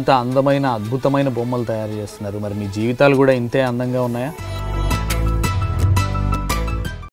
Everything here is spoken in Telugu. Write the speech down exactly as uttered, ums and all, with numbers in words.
ఇంత అందమైన అద్భుతమైన బొమ్మలు తయారు చేస్తున్నారు. మరి మీ జీవితాలు కూడా ఇంతే అందంగా ఉన్నాయా?